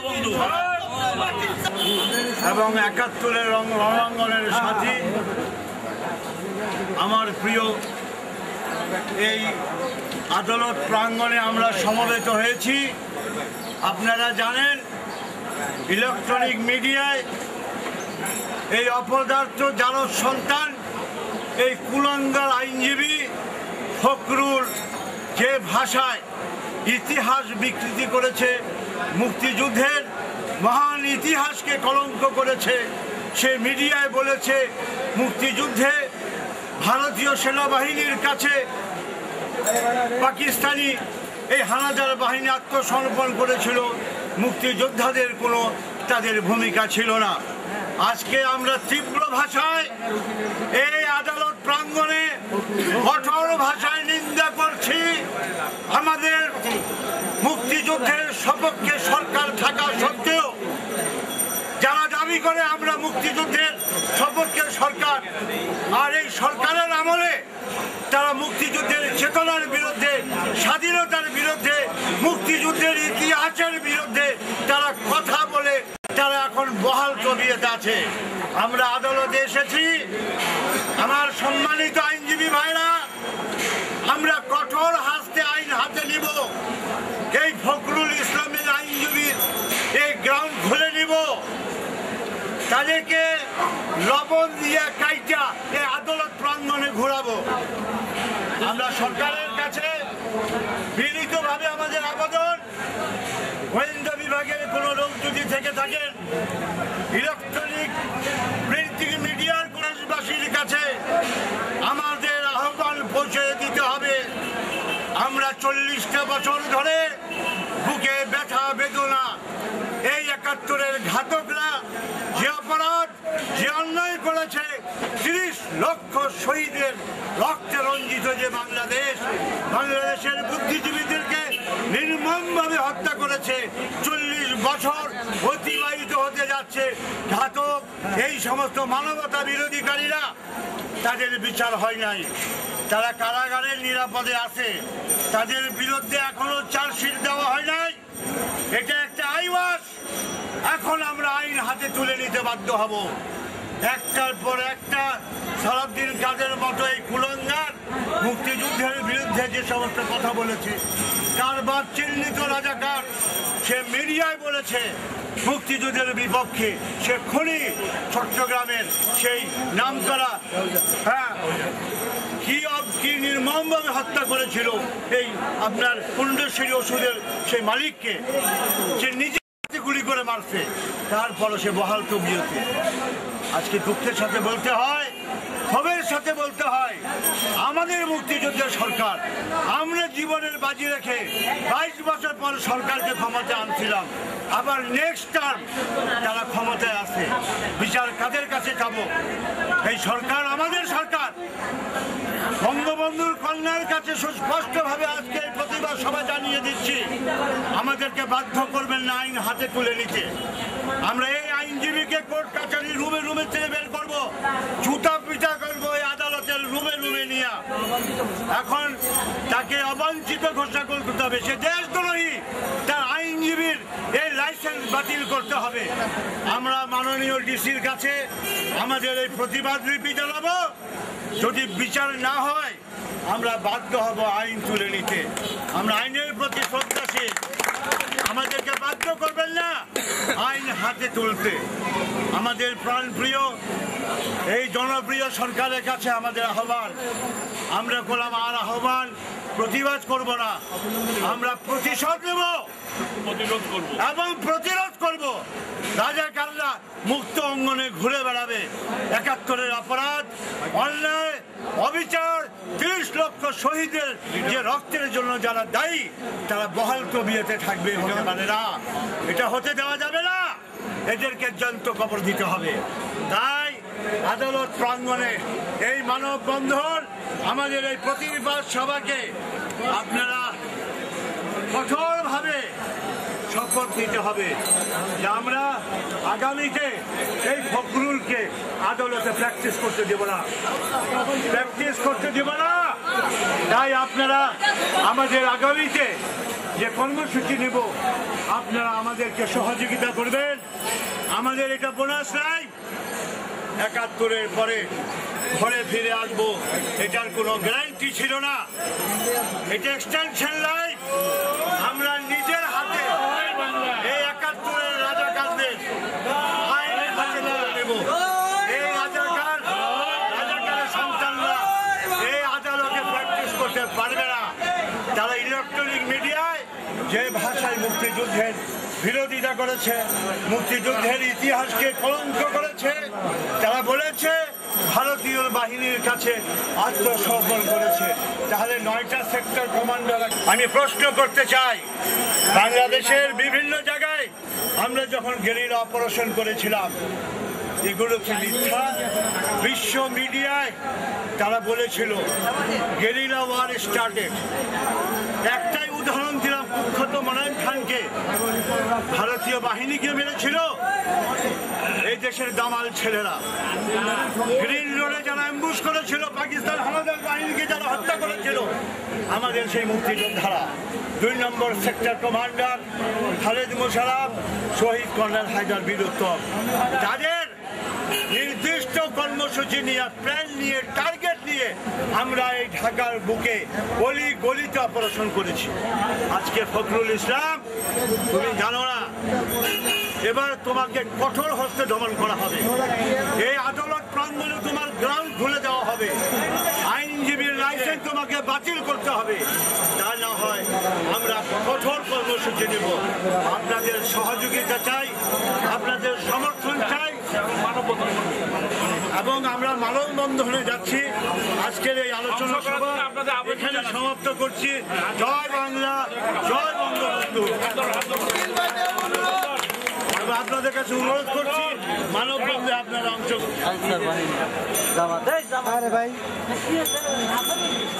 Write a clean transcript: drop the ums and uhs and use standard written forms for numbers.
বঙ্গবন্ধু এবং ৭১-এর রণাঙ্গনের সাথী আমার প্রিয় এই আদালত প্রাঙ্গণে আমরা সমবেত হয়েছি। আপনারা জানেন ইলেকট্রনিক মিডিয়ায় এই অপদার্থ জারজ সন্তান এই কুলাঙ্গার আইনজীবী ফখরুল যে ভাষায় ইতিহাস বিকৃতি করেছে, মুক্তিযুদ্ধের মহান ইতিহাসকে কলঙ্ক করেছে, সে মিডিয়ায় বলেছে মুক্তিযুদ্ধে ভারতীয় সেনাবাহিনীর কাছে পাকিস্তানি এই হানাদার বাহিনী আত্মসমর্পণ করেছিল, মুক্তিযোদ্ধাদের কোনো তাদের ভূমিকা ছিল না। আজকে আমরা তীব্র ভাষায় এই আদালত প্রাঙ্গণে কঠোর ভাষায় নিন্দা করছি। আমাদের মুক্তিযুদ্ধের সপক্ষে সরকার থাকা সত্ত্বেও যারা দাবি করে আমরা মুক্তিযুদ্ধের সপক্ষে সরকার, আর এই সরকারের আমলে তারা মুক্তিযুদ্ধের চেতনার বিরুদ্ধে, স্বাধীনতার বিরুদ্ধে, মুক্তিযুদ্ধের ইতিহাসের বিরুদ্ধে তারা কথা বলে তারা এখন বহাল তবিয়তে আছে। আমরা আদালতে এসেছি, আমার সম্মানিত আইনজীবী ভাইরা, আমরা কঠোর হাতে আইন হাতে নিব। এই ফখরুল ইসলামের আইনজীবীর এই গ্রাউন্ড খুলে নিব, তাদেরকে লবণ দিয়ে কাইটা এই আদালত প্রাঙ্গণে ঘোরাবো। আমরা সরকারের কাছে বিনীতভাবে আমাদের আবেদন, গোয়েন্দা বিভাগের কোনো লোক যদি থেকে থাকেন, ইলেকট্রনিক প্রিন্টিং মিডিয়ার দেশবাসীর কাছে আমাদের আহ্বান পৌঁছে দিতে হবে। আমরা 40টা বছর ধরে বুকে ব্যথা বেদনা এই ৭১-এর ঘাতকরা যে অপরাধ, যে অন্যায় করেছে, 30 লক্ষ শহীদের রক্তে রঞ্জিত যে বাংলাদেশের বুদ্ধিজীবীদেরকে নির্মমভাবে হত্যা করেছে, 40 বছর অতিবাহিত হতে যাচ্ছে। ঘাতক এই সমস্ত মানবতা বিরোধীকারীরা, তাদের বিচার হয় নাই, তারা কারাগারের নিরাপদে আছে, তাদের বিরুদ্ধে এখনো চার্জশিট দেওয়া হয় নাই। এটা একটা আইওয়াস। এখন আমরা আইন হাতে তুলে নিতে বাধ্য হব। একটার পর একটা সারাদিন কাজের মতো এই কুলাঙ্গার মুক্তিযুদ্ধের বিরুদ্ধে যে সমস্ত কথা বলেছে, কারবার চিহ্নিত রাজাকার, সে মিডিয়ায় বলেছে মুক্তিযুদ্ধের বিপক্ষে, সে খুনি চট্টগ্রামের সেই নামকরা কি নির্মমভাবে হত্যা করেছিল এই আপনার পুণ্ডেশ্বরী ওষুধের সেই মালিককে, সে নিজে গুলি করে মারছে, তারপরও সে বহাল তবিয়তে। আজকে দুঃখের সাথে বলতে হয়, ক্ষোভের সাথে বলতে হয়, আমাদের মুক্তিযুদ্ধের সরকার, আমরা জীবনের বাজি রেখে 22 বছর পর সরকারকে ক্ষমতায় আনছিলাম, আবার নেক্সট টার্ম তারা ক্ষমতায় আছে। বিচার কাদের কাছে যাব? এই সরকার আমাদের সরকার। বঙ্গবন্ধুর কন্যার কাছে সুস্পষ্টভাবে আজকে প্রতিবাদ সভা জানিয়ে দিচ্ছি, আমাদেরকে বাধ্য করবেন না আইন হাতে তুলে নিতে। আমরা এই আইনজীবীকে কোর্ট কাছারি রুমে থেকে বের করবো, জুতা পিটা করবো এই আদালতের রুমে নিয়ে। এখন তাকে অবাঞ্ছিত ঘোষণা করতে হবে, সে দেশদ্রোহী, তার আইনজীবীর এই লাইসেন্স বাতিল করতে হবে। আমরা মাননীয় ডিসির কাছে আমাদের এই প্রতিবাদ লিপি জানাবো। যদি বিচার না হয় আমরা বাধ্য হব আইন তুলে নিতে। আমরা আইনের প্রতি শ্রদ্ধাশীল, আমাদেরকে বাধ্য করবেন না আইন হাতে তুলতে। আমাদের প্রাণপ্রিয় এই জনপ্রিয় সরকারের কাছে আমাদের আহ্বান, আমরা করলাম আর আহ্বান, প্রতিবাদ করব না, আমরা প্রতিশোধ নেব এবং প্রতিরোধ করব। রাজাকাররা মুক্ত অঙ্গনে ঘুরে বেড়াবে। ৭১-এর অপরাধ, অন্যায়, অবিচার, 30 লক্ষ শহীদের যে রক্তের জন্য যারা দায়ী, তারা বহাল তবিয়তে থাকবে, হতে পারে না, এটা হতে দেওয়া যাবে না। এদেরকে জ্যান্ত কবর দিতে হবে। তাই আদালত প্রাঙ্গণে এই মানববন্ধন, আমাদের এই প্রতিবাদ সভাকে আপনারা কঠোরভাবে শপথ নিতে হবে যে আমরা আগামীতে এই ফখরুলকে আদালতে প্র্যাকটিস করতে দেব না। তাই আপনারা আমাদের আগামীতে যে কর্মসূচি নেব আপনারা আমাদেরকে সহযোগিতা করবেন। আমাদের এটা বোনাস নাই, ৭১-এর পরে ঘরে ফিরে আসবো এটার কোনো গ্যারান্টি ছিল না। এটা এক্সটেনশন লাইফ। আমরা নিজের হাতে এই ৭১-এর রাজাকারদের আইন হাতে তুলে নেব। এই রাজাকারের সন্তানরা এই আদালতে প্র্যাকটিস করতে পারবে না। তারা ইলেকট্রনিক মিডিয়ায় যে ভাষায় মুক্তিযুদ্ধের বিরোধিতা করেছে, মুক্তিযুদ্ধের ইতিহাসকে কলঙ্ক করেছে, তারা বলেছে ভারতীয় বাহিনীর কাছে আত্মসমর্পণ করেছে। তাহলে 9টা সেক্টর কমান্ডার, আমি প্রশ্ন করতে চাই, বাংলাদেশের বিভিন্ন জায়গায় আমরা যখন গেরিলা অপারেশন করেছিলাম, এগুলো কি মিথ্যা? বিশ্ব মিডিয়ায় তারা বলেছিল গেরিলা ওয়ার স্টার্টেড। একটাই উদাহরণ দিলাম, কুখ্যাত মোনায়েম খানকে ভারতীয় বাহিনীকে মেরেছিল এই দেশের দামাল ছেলেরা। গ্রিন রোডে যারা অ্যাম্বুশ করেছিল, পাকিস্তান হানাদার বাহিনীকে যারা হত্যা করেছিল, আমাদের সেই মুক্তিযোদ্ধারা। 2 নম্বর সেক্টর কমান্ডার খালেদ মোশাররফ, শহীদ কর্নেল হায়দার বীর উত্তম, তাদের নির্দিষ্ট কর্মসূচি নিয়ে, প্ল্যান নিয়ে, টার্গেট নিয়ে আমরা এই ঢাকার বুকে গলি গলিতে অপারেশন করেছি। আজকে ফখরুল ইসলাম, তুমি জানো না, এবার তোমাকে কঠোর হস্তে দমন করা হবে। এই আদালত প্রাঙ্গণে তোমার গ্রাউন্ড খুলে দেওয়া হবে, আইনজীবীর লাইসেন্স তোমাকে বাতিল করতে হবে। তা না হয় আমরা কঠোর কর্মসূচি নেব। আপনাদের সহযোগিতা চাই, আপনাদের সমর্থন চাই, এবং আমরা মানববন্ধনে যাচ্ছি। আজকের এই আলোচনা সভা এখানে সমাপ্ত করছি। জয় বাংলা, জয় বঙ্গবন্ধু। আপনাদের কাছে অনুরোধ করছি মানববন্ধনে আপনারা অংশগ্রহণ।